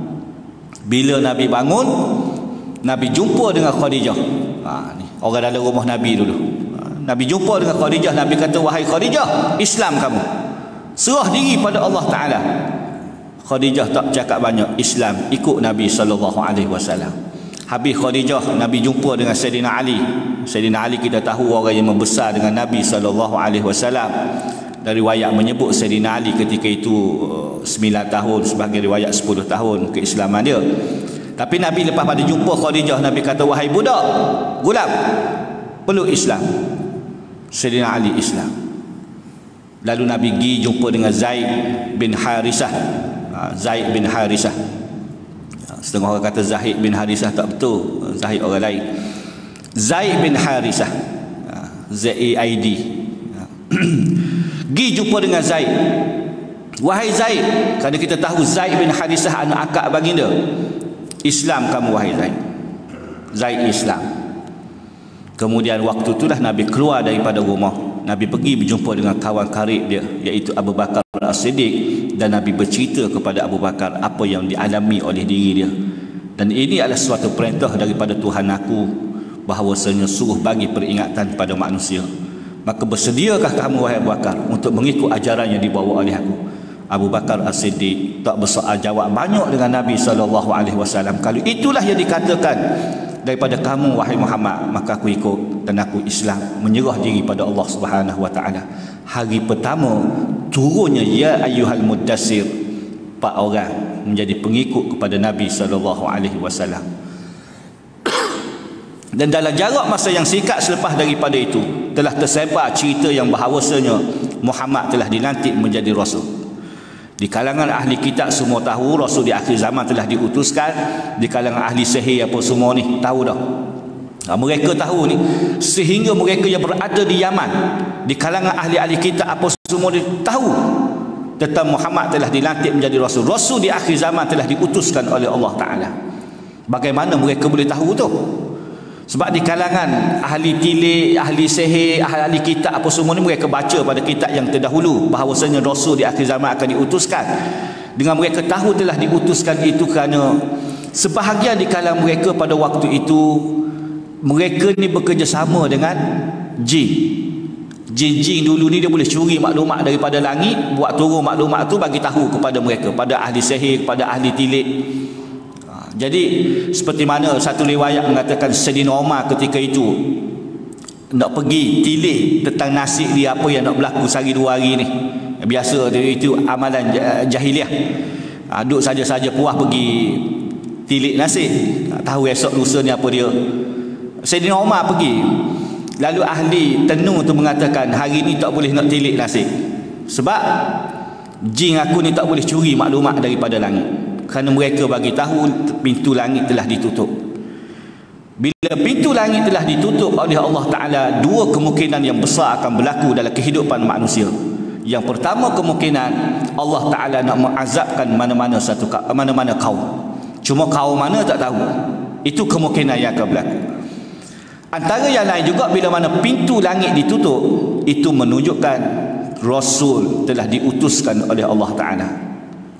Bila Nabi bangun, Nabi jumpa dengan Khadijah. Ha, ni orang dalam rumah Nabi dulu. Ha, Nabi jumpa dengan Khadijah. Nabi kata, wahai Khadijah, Islam kamu, serah diri pada Allah Ta'ala. Khadijah tak cakap banyak, Islam, ikut Nabi sallallahu alaihi wasallam. Habis Khadijah, Nabi jumpa dengan Sayyidina Ali. Sayyidina Ali kita tahu orang yang membesar dengan Nabi sallallahu alaihi wasallam. Dari riwayat menyebut Sayyidina Ali ketika itu sembilan tahun, sebagai riwayat sepuluh tahun keislaman dia. Tapi Nabi lepas pada jumpa Khadijah, Nabi kata, wahai budak, gulam, peluk Islam. Sayyidina Ali Islam. Lalu Nabi pergi jumpa dengan Zaid bin Harisah. Zaid bin Harisah. Setengah orang kata Zaid bin Harisah, tak betul, Zaid orang lain. Zaid bin Harisah, Z A I D. Pergi jumpa dengan Zaid. Wahai Zaid, kerana kita tahu Zaid bin Harisah anak akak baginda. Islam kamu wahai Zaid. Zaid Islam. Kemudian waktu itulah Nabi keluar daripada rumah. Nabi pergi berjumpa dengan kawan karib dia, iaitu Abu Bakar As-Siddiq, dan Nabi bercerita kepada Abu Bakar apa yang dialami oleh diri dia. Dan ini adalah suatu perintah daripada Tuhan aku, bahawasanya suruh bagi peringatan pada manusia. Maka bersediakah kamu wahai Abu Bakar untuk mengikut ajaran yang dibawa oleh aku? Abu Bakar As-Siddiq tak bersoal jawab banyak dengan Nabi sallallahu alaihi wasallam. Kalau itulah yang dikatakan daripada kamu wahai Muhammad, maka aku ikut dan aku Islam, menyerah diri pada Allah Subhanahu wa taala. Hari pertama turunnya ya ayyuhal mudassir, empat orang menjadi pengikut kepada Nabi sallallahu alaihi wasallam. Dan dalam jarak masa yang singkat selepas daripada itu telah tersebar cerita yang bahawasanya Muhammad telah dilantik menjadi rasul. Di kalangan ahli kitab semua tahu Rasul di akhir zaman telah diutuskan. Di kalangan ahli sihir apa semua ni tahu dah. Nah, mereka tahu ni, sehingga mereka yang berada di Yaman, di kalangan ahli-ahli kitab apa semua dia tahu tentang Muhammad telah dilantik menjadi Rasul. Rasul di akhir zaman telah diutuskan oleh Allah Ta'ala. Bagaimana mereka boleh tahu tu? Sebab di kalangan ahli tilik, ahli sihir, ahli kitab apa semua ni, mereka baca pada kitab yang terdahulu bahawasanya Rasul di akhir zaman akan diutuskan. Dengan mereka tahu telah diutuskan itu kerana sebahagian di kalangan mereka pada waktu itu, mereka ni bekerjasama dengan jin. Jin-jin dulu ni dia boleh curi maklumat daripada langit, buat turun maklumat tu bagi tahu kepada mereka, pada ahli sihir, kepada ahli tilik. Jadi seperti mana satu riwayat mengatakan Sayyidina Umar ketika itu nak pergi tilik tentang nasib dia, apa yang nak berlaku sehari dua hari ni. Biasa itu amalan jahiliah. Duduk saja-saja puas pergi tilik nasib, tak tahu esok lusa ni apa dia. Sayyidina Umar pergi. Lalu ahli tenung tu mengatakan, hari ni tak boleh nak tilik nasib, sebab jin aku ni tak boleh curi maklumat daripada langit. Kerana mereka bagi tahu pintu langit telah ditutup. Bila pintu langit telah ditutup oleh Allah Ta'ala, dua kemungkinan yang besar akan berlaku dalam kehidupan manusia. Yang pertama kemungkinan Allah Ta'ala nak mengazabkan mana-mana satu mana-mana kaum. Cuma kaum mana tak tahu. Itu kemungkinan yang akan berlaku. Antara yang lain juga, bila mana pintu langit ditutup, itu menunjukkan Rasul telah diutuskan oleh Allah Ta'ala.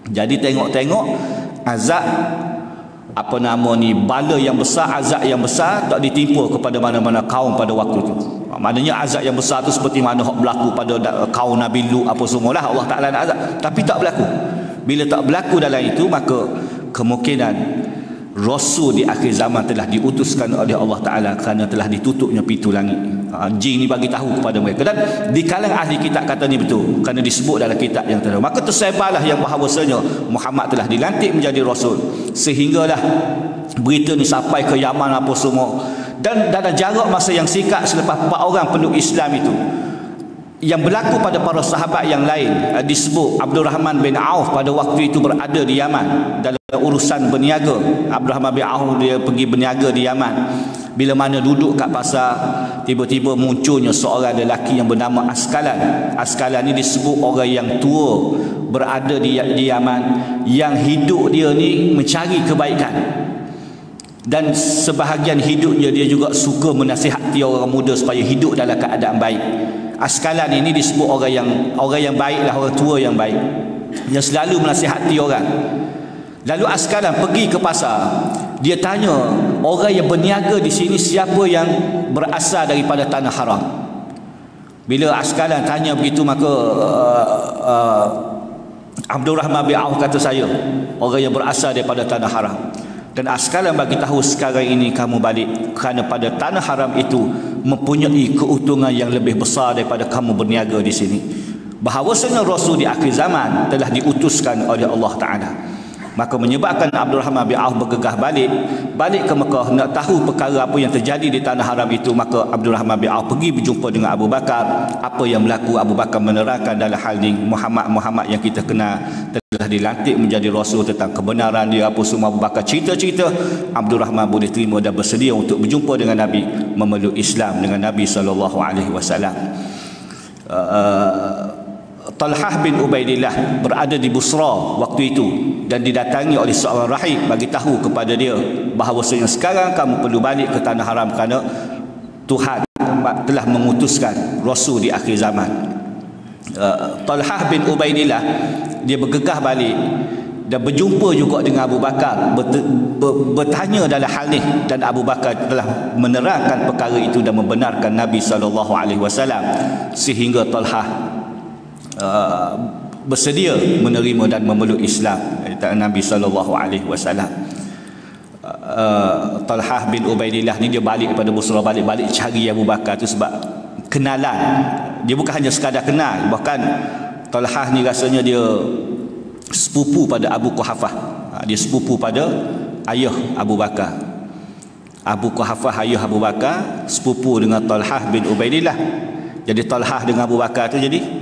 Jadi tengok-tengok azab apa nama ni, bala yang besar, azab yang besar tak ditimpa kepada mana-mana kaum pada waktu itu. Maknanya azab yang besar tu seperti mana hak berlaku pada kaum Nabi Lut apa semualah, Allah Taala nak azab, tapi tak berlaku. Bila tak berlaku dalam itu, maka kemungkinan Rasul di akhir zaman telah diutuskan oleh Allah Taala kerana telah ditutupnya pintu langit. Ha, jin ni bagi tahu kepada mereka, dan di kalangan ahli kitab kata ni betul kerana disebut dalam kitab yang terdahulu. Maka tersebarlah yang bahawasanya Muhammad telah dilantik menjadi Rasul, sehinggalah berita ni sampai ke Yaman apa semua. Dan dalam jarak masa yang singkat selepas empat orang penduduk Islam itu, yang berlaku pada para sahabat yang lain, disebut Abdul Rahman bin Auf pada waktu itu berada di Yaman dalam urusan berniaga. Abdul Rahman bin Auf dia pergi berniaga di Yaman. Bila mana duduk kat pasar, tiba-tiba munculnya seorang lelaki yang bernama Askalan. Askalan ni disebut orang yang tua berada di, di Yaman, yang hidup dia ni mencari kebaikan, dan sebahagian hidupnya dia juga suka menasihati orang muda supaya hidup dalam keadaan baik. Askalan ini disebut orang yang orang yang baiklah, orang tua yang baik, yang selalu menasihati orang. Lalu Askalan pergi ke pasar, dia tanya orang yang berniaga di sini siapa yang berasal daripada tanah haram. Bila Askalan tanya begitu, maka uh, uh, Abdul Rahman bin Auf kata, saya orang yang berasal daripada tanah haram. Dan Askalan bagi tahu, sekarang ini kamu balik kerana pada tanah haram itu mempunyai keuntungan yang lebih besar daripada kamu berniaga di sini. Bahawasanya Rasul di akhir zaman telah diutuskan oleh Allah Taala. Maka menyebabkan Abdul Rahman bin Auf bergegah balik balik ke Mekah nak tahu perkara apa yang terjadi di tanah haram itu. Maka Abdul Rahman bin Auf pergi berjumpa dengan Abu Bakar. Apa yang berlaku, Abu Bakar menerangkan dalam hal ini Muhammad Muhammad yang kita kenal telah dilantik menjadi Rasul, tentang kebenaran dia apa semua. Abu Bakar cerita-cerita, Abdul Rahman boleh terima dan bersedia untuk berjumpa dengan Nabi, memeluk Islam dengan Nabi sallallahu alaihi wasallam. Talhah bin Ubaidillah berada di Busra waktu itu dan didatangi oleh seorang rahib bagi tahu kepada dia bahawasanya sekarang kamu perlu balik ke tanah haram kerana Tuhan telah mengutuskan Rasul di akhir zaman. Uh, Talhah bin Ubaidillah dia bergegah balik dan berjumpa juga dengan Abu Bakar, ber, ber, bertanya dalam hal ni, dan Abu Bakar telah menerangkan perkara itu dan membenarkan Nabi sallallahu alaihi wasallam, sehingga Talhah Uh, bersedia menerima dan memeluk Islam Nabi sallallahu alaihi wasallam. Uh, Talhah bin Ubaidillah ni dia balik daripada Busra, balik-balik cari Abu Bakar tu sebab kenalan. Dia bukan hanya sekadar kenal, bahkan Talhah ni rasanya dia sepupu pada Abu Quhafah. Uh, dia sepupu pada ayah Abu Bakar. Abu Quhafah ayah Abu Bakar sepupu dengan Talhah bin Ubaidillah. Jadi Talhah dengan Abu Bakar tu jadi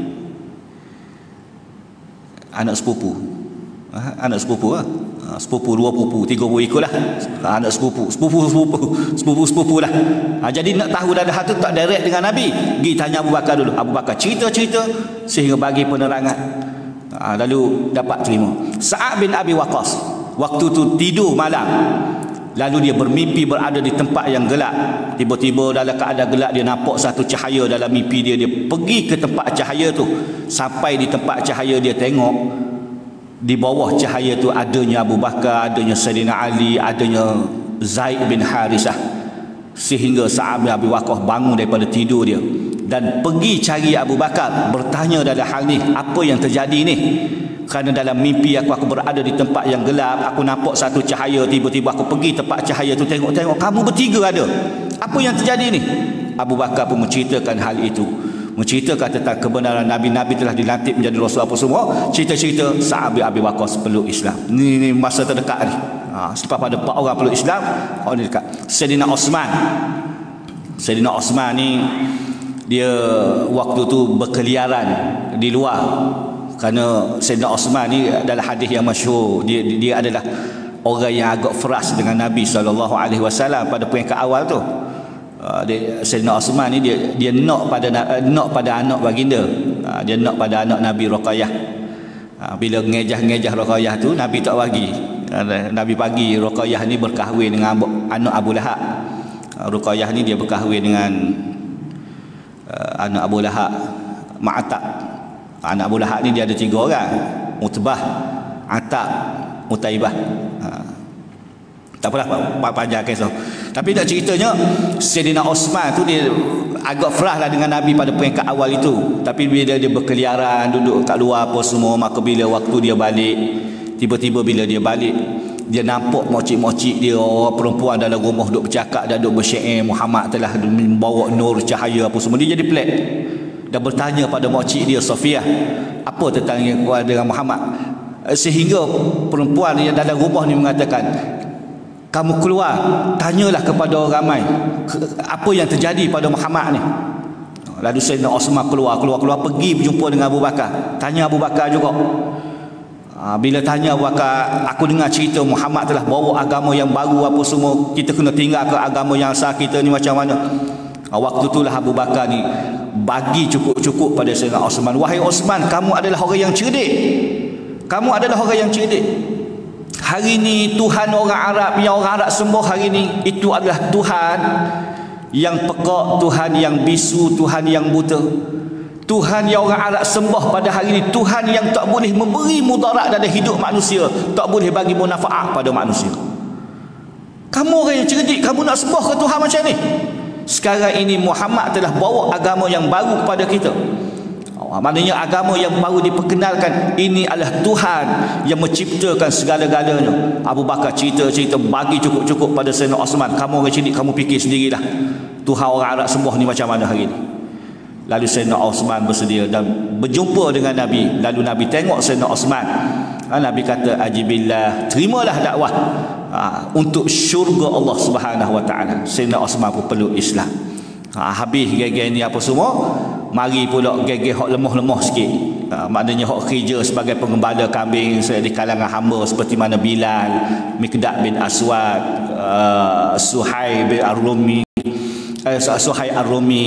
anak sepupu. Ha, anak sepupu lah. Ha, sepupu, dua pupu, tiga pupu ikutlah. Ha, anak sepupu, sepupu sepupu, sepupu sepupu lah. Ha, jadi nak tahu dah hatu tak direct dengan Nabi, pergi tanya Abu Bakar dulu. Abu Bakar cerita-cerita sehingga bagi penerangan. Ha, lalu dapat terima. Sa'ad bin Abi Waqqas waktu tu tidur malam, lalu dia bermimpi berada di tempat yang gelap. Tiba-tiba dalam keadaan gelap dia nampak satu cahaya dalam mimpi dia. Dia pergi ke tempat cahaya tu. Sampai di tempat cahaya dia tengok di bawah cahaya tu adanya Abu Bakar, adanya Sayyidina Ali, adanya Zaid bin Harithah. Sehingga Sa'ad bin Abi Waqqas bangun daripada tidur dia dan pergi cari Abu Bakar, bertanya dalam hal ni, apa yang terjadi ni? Kerana dalam mimpi aku, aku berada di tempat yang gelap, aku nampak satu cahaya, tiba-tiba aku pergi tempat cahaya tu, tengok-tengok kamu bertiga ada. Apa yang terjadi ni? Abu Bakar pun menceritakan hal itu, menceritakan tentang kebenaran Nabi, Nabi telah dilantik menjadi Rasul apa semua. Cerita-cerita Sa'ad bin Abi Waqqas peluk Islam. Ni, ni masa terdekat ni. Ha, selepas pada empat orang peluk Islam, orang ni dekat. Sayyidina Osman. Sayyidina Osman ni dia waktu tu berkeliaran di luar. Kerana Sayyidina Osman ni adalah hadis yang masyhur, dia, dia adalah orang yang agak feras dengan Nabi sallallahu alaihi wasallam pada peringkat awal tu. Uh, dia, Sayyidina Osman ni dia dia nak pada uh, nak pada anak baginda. Uh, dia nak pada anak Nabi Ruqayyah. Uh, bila ngejah-ngejah Ruqayyah tu Nabi tak bagi. Uh, Nabi bagi Ruqayyah ni berkahwin dengan anak Abu Lahab. Uh, Ruqayyah ni dia berkahwin dengan uh, anak Abu Lahab, Ma'atab. Anak Abu Lahab ni dia ada tiga orang, Utbah, Ataq Utaibah. Ha. Tak apalah panjang kisah. Tapi nak ceritanya Sayyidina Osman tu dia agak frah lah dengan Nabi pada peringkat awal itu. Tapi bila dia berkeliaran duduk kat luar apa semua, maka bila waktu dia balik, tiba-tiba bila dia balik, dia nampak mocik-mocik dia, orang perempuan dalam rumah duk bercakap dan duk bersyair Muhammad telah membawa nur cahaya apa semua. Dia jadi pelik dan bertanya pada mocik dia Sofia, apa tentang yang kuat dengan Muhammad, sehingga perempuan yang dalam rumah ni mengatakan, kamu keluar, tanyalah kepada orang ramai apa yang terjadi pada Muhammad ni. Lalu Sayyidina Osman keluar, keluar-keluar pergi berjumpa dengan Abu Bakar, tanya Abu Bakar juga. Bila tanya Abu Bakar, aku dengar cerita Muhammad telah bawa agama yang baru apa semua, kita kena tinggal ke agama yang asal kita ni macam mana. Waktu itulah Abu Bakar ni bagi cukup-cukup pada Sayyidina Osman, wahai Osman, kamu adalah orang yang cerdik, kamu adalah orang yang cerdik. Hari ni Tuhan orang Arab yang orang Arab sembah hari ni, itu adalah Tuhan yang pekak, Tuhan yang bisu, Tuhan yang buta. Tuhan yang orang Arab sembah pada hari ni, Tuhan yang tak boleh memberi mudarat dalam hidup manusia, tak boleh bagi manfaat pada manusia. Kamu orang yang cerdik, kamu nak sembah ke Tuhan macam ni? Sekarang ini Muhammad telah bawa agama yang baru kepada kita. Maknanya agama yang baru diperkenalkan, ini adalah Tuhan yang menciptakan segala-galanya. Abu Bakar cerita-cerita bagi cukup-cukup pada Sayyidina Osman, kamu orang cerdik, kamu fikir sendirilah Tuhan orang Arab sembah ni macam mana hari ni. Lalu Sayyidina Osman bersedia dan berjumpa dengan Nabi. Lalu Nabi tengok Sayyidina Osman, Nabi kata, ajibillah, terimalah dakwah ha, untuk syurga Allah Subhanahu Wa Taala. Sayyidina Osman pun peluk Islam. Ha, habis gege ni apa semua, mari pula gege hok lemah-lemah sikit. Ha, maknanya hok kerja sebagai pengembala kambing di kalangan hamba seperti mana Bilal, Miqdad bin Aswad, uh, Suhaib bin Ar-Rumi, uh, Suhaib Ar-Rumi,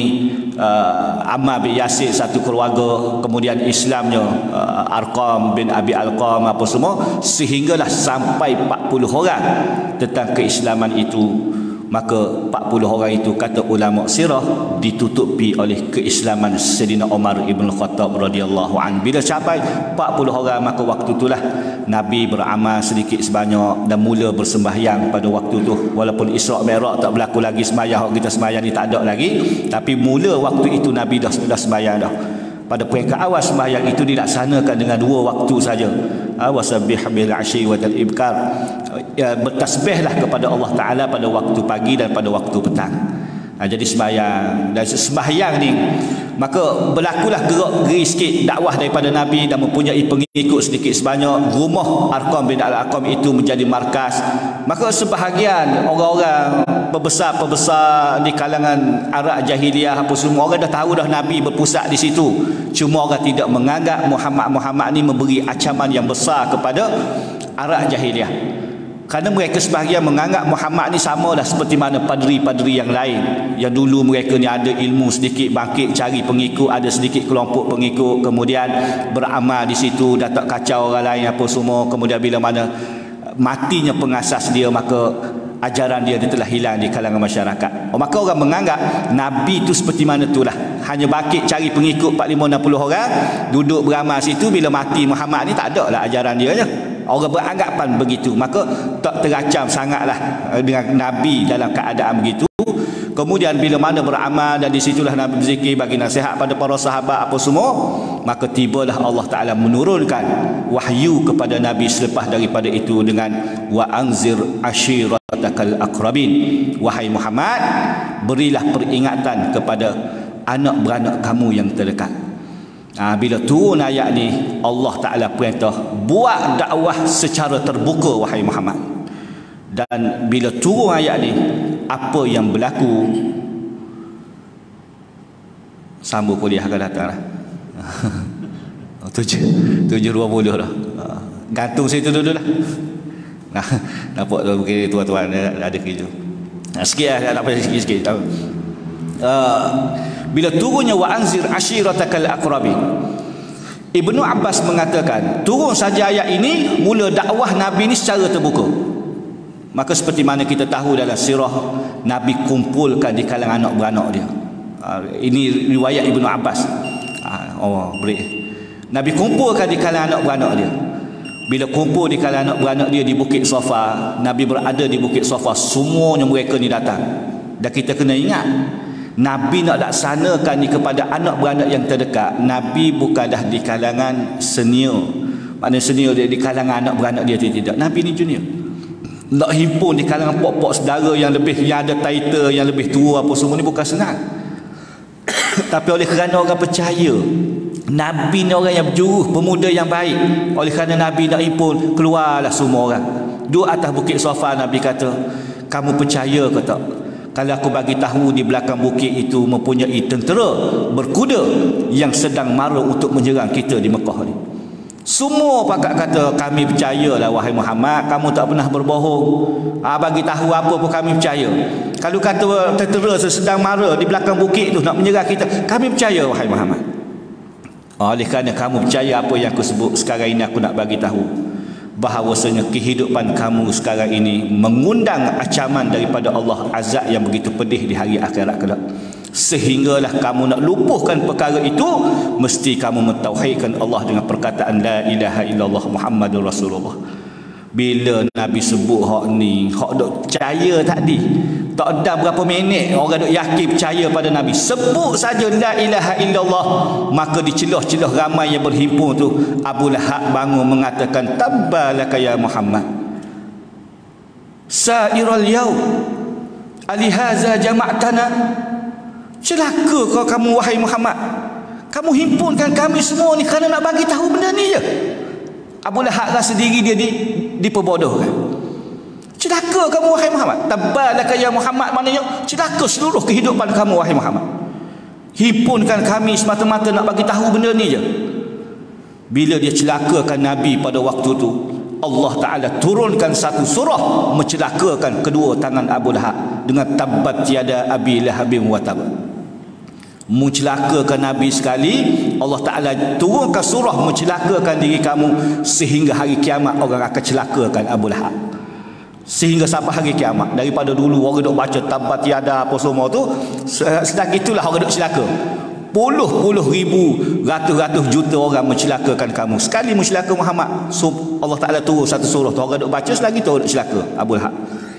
uh, Ammar bin Yasir, satu keluarga, kemudian Islamnya uh, Arqam bin Abi Alqam apa semua, sehinggalah sampai empat puluh orang tentang keislaman itu. Maka empat puluh orang itu, kata ulama sirah, ditutupi oleh keislaman Sayyidina Umar ibn Khattab radhiyallahu anhu. Bila capai empat puluh orang, maka waktu itulah Nabi beramal sedikit sebanyak dan mula bersembahyang pada waktu itu. Walaupun Isra' Mi'raj tak berlaku lagi sembahyang, kita sembahyang ni tak ada lagi, tapi mula waktu itu Nabi dah sudah sembahyang dah. Pada peringkat awal sembahyang itu dilaksanakan dengan dua waktu saja. Wasabbih bil asyi wal ibkar, ya, bertasbihlah kepada Allah Taala pada waktu pagi dan pada waktu petang. Ha, jadi sembahyang, dan sembahyang ni maka berlakulah gerak-geri sikit dakwah daripada Nabi dan mempunyai pengikut sedikit sebanyak. Rumah Arqam bin Al-Arqam itu menjadi markas. Maka sebahagian orang-orang pembesar-pembesar di kalangan Arab jahiliah apa semua, orang dah tahu dah Nabi berpusat di situ. Cuma orang tidak menganggap Muhammad-Muhammad ni memberi ancaman yang besar kepada Arab jahiliah. Kerana mereka sebahagian menganggap Muhammad ni sama lah seperti mana padri-padri yang lain, yang dulu mereka ni ada ilmu sedikit, bangkit cari pengikut, ada sedikit kelompok pengikut, kemudian beramal di situ, dah tak kacau orang lain apa semua. Kemudian bila mana matinya pengasas dia, maka ajaran dia, dia telah hilang di kalangan masyarakat. Oh, maka orang menganggap Nabi tu seperti mana itulah, hanya bangkit cari pengikut empat puluh enam puluh orang, duduk beramal situ, bila mati Muhammad ni tak ada lah ajaran dia je. Orang beranggapan begitu, maka tak teracam sangatlah dengan Nabi dalam keadaan begitu. Kemudian bila mana beramal dan di situlah Nabi berzikir, bagi nasihat pada para sahabat apa semua, maka tibalah Allah Taala menurunkan wahyu kepada Nabi selepas daripada itu dengan wa anzir ashiratakal aqrabin, wahai Muhammad, berilah peringatan kepada anak beranak kamu yang terdekat. Ha, bila turun ayat ni, Allah Ta'ala perintah buat dakwah secara terbuka wahai Muhammad. Dan bila turun ayat ni, apa yang berlaku, sambung kuliah akan datang lah. tujuh tujuh dua puluh dah. Gantung situ dulu lah. Nah, nampak tu mungkin tuan-tuan ada kerja. Nah, sikit lah, tak apa, sikit-sikit. Uh, bila turunnya wa anzir ashiratakal aqrabin, Ibnu Abbas mengatakan turun saja ayat ini, mula dakwah Nabi ni secara terbuka. Maka seperti mana kita tahu dalam sirah, Nabi kumpulkan di kalangan anak beranak dia. Uh, ini riwayat Ibnu Abbas. Uh, oh, break. Nabi kumpulkan di kalangan anak beranak dia. Bila kumpul di kalangan anak beranak dia di Bukit Safa, Nabi berada di Bukit Safa, semuanya mereka ni datang. Dan kita kena ingat, Nabi nak laksanakan ni kepada anak beranak yang terdekat. Nabi bukanlah di kalangan senior. Maknanya senior dia di kalangan anak beranak dia tidak. Nabi ni junior. Nak himpun di kalangan pok-pok saudara yang lebih, yang ada title yang lebih tua apa semua ni bukan senang. Tapi oleh kerana orang percaya Nabi ni orang yang berjuruh, pemuda yang baik, oleh kerana Nabi nak himpun, keluarlah semua orang. Duduk atas Bukit Safa, Nabi kata, kamu percaya ke tak? Kalau aku bagi tahu di belakang bukit itu mempunyai tentera berkuda yang sedang mara untuk menyerang kita di Mekah ni. Semua pakat kata, kami percayalah wahai Muhammad, kamu tak pernah berbohong. Ha, bagi tahu apa pun kami percaya. Kalau kata tentera sedang mara di belakang bukit tu nak menyerang kita, kami percaya wahai Muhammad. Oleh kerana kamu percaya apa yang aku sebut sekarang ini, aku nak bagi tahu bahawasanya kehidupan kamu sekarang ini mengundang ancaman daripada Allah, azab yang begitu pedih di hari akhirat kelak. Sehinggalah kamu nak lupuhkan perkara itu, mesti kamu mentauhidkan Allah dengan perkataan la ilaha illallah Muhammadur Rasulullah. Bila Nabi sebut hak ni, hak dok percaya tadi, tak ada berapa minit orang dok yakin percaya pada Nabi, sebut saja la ilaha illallah, maka dicelah-celah ramai yang berhimpun tu. Abu Lahab bangun mengatakan, tabbalaka ya Muhammad, sairal yaum alihaza jama'tana. Celaka kau kamu wahai Muhammad, kamu himpunkan kami semua ni kerana nak bagi tahu benda ni je. Abu Lahab rasa diri dia di, diperbodohkan. Celaka kamu wahai Muhammad. Tabbalaka ya Muhammad, maknanya celaka seluruh kehidupan kamu wahai Muhammad. Himpunkan kami semata-mata nak bagi tahu benda ni je. Bila dia celakakan Nabi pada waktu tu, Allah Ta'ala turunkan satu surah mencelakakan kedua tangan Abu Lahab dengan tabbat tiada abi lahabin wa tab. Mencelakakan Nabi sekali, Allah Ta'ala turunkan surah mencelakakan diri kamu, sehingga hari kiamat orang akan celakakan Abu Lahab. Sehingga sampai hari kiamat. Daripada dulu orang duk baca tabbat tiada apa semua tu, sedang itulah orang duk celaka. Puluh-puluh ribu, ratus-ratus juta orang mencelakakan kamu. Sekali mencelaka Muhammad, so Allah Ta'ala turun satu surah tu, orang duk baca, selagi tu orang duk celaka Abu Lahab.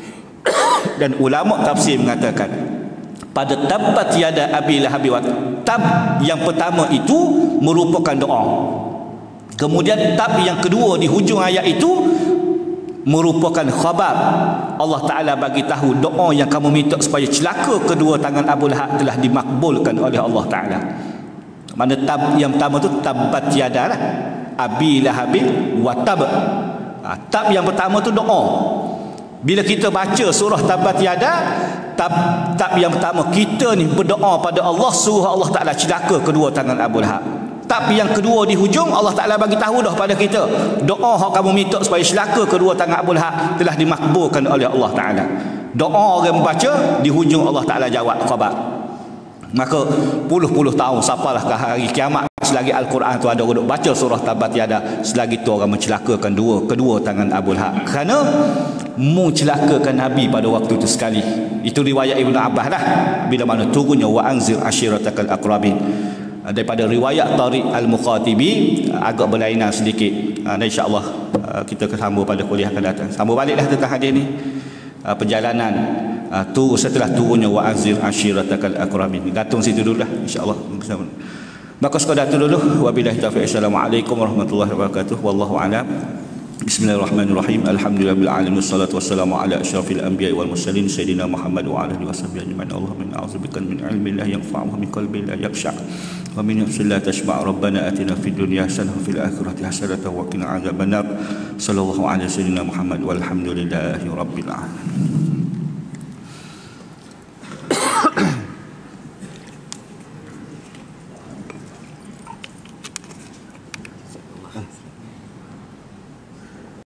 Dan ulama tafsir mengatakan, pada tabbat yada abi lahabi wa tab yang pertama itu merupakan doa. Kemudian tab yang kedua di hujung ayat itu merupakan khabar. Allah Ta'ala bagi tahu doa yang kamu minta supaya celaka kedua tangan Abu Lahab telah dimakbulkan oleh Allah Ta'ala. Mana tab yang pertama tu tabbat yada lah, abi lahabi wa tab. Ha, tab yang pertama tu doa. Bila kita baca surah Tabbat Yada, tab, tab yang pertama kita ni berdoa pada Allah, suruh Allah Ta'ala celaka kedua tangan Abu Lahab. Tab yang kedua di hujung, Allah Ta'ala bagi tahu dah pada kita, doa yang kamu minta supaya celaka kedua tangan Abu Lahab telah dimakbulkan oleh Allah Ta'ala. Doa orang membaca, di hujung Allah Ta'ala jawab khabar. Maka puluh-puluh tahun sampalah ke hari kiamat, selagi Al-Quran tu ada orang baca surah Tabbat Yada, selagi tu orang mencelakakan dua kedua tangan Abu Lahab. Kerana mencelakakan Nabi pada waktu itu sekali. Itu riwayat Ibnu Abbas lah, bila mana turunnya wa anzir ashiratakal aqrabin. Daripada riwayat Tariq Al-Muqatibi agak berlainan sedikit. Dan insya-Allah kita akan sambung pada kuliah akan datang. Sambung baliklah tentang hadis ni. Perjalanan tu setelah turunnya wa anzir ashiratakal aqrabin. Gantung situ dulu lah insya-Allah. Maka sekadar itu dulu. Wabillahi taufiq. Assalamualaikum warahmatullahi wabarakatuh. Wallahu a'lam. Bismillahirrahmanirrahim. Alhamdulillahil alamin, wassalatu wassalamu ala asyrafil anbiya'i wal mursalin sayyidina Muhammad wa alihi washabbihi ajma'in. Allahumma inna a'udzubika min ilmin la yanfa'u wa min qalbin la yakhsha' wa min nafsin la tashba'. Rabbana atina fid dunya hasanah wa fil akhirati hasanah wa qina adzabannar. Sallallahu alaihi sayyidina Muhammad walhamdulillahi rabbil alamin.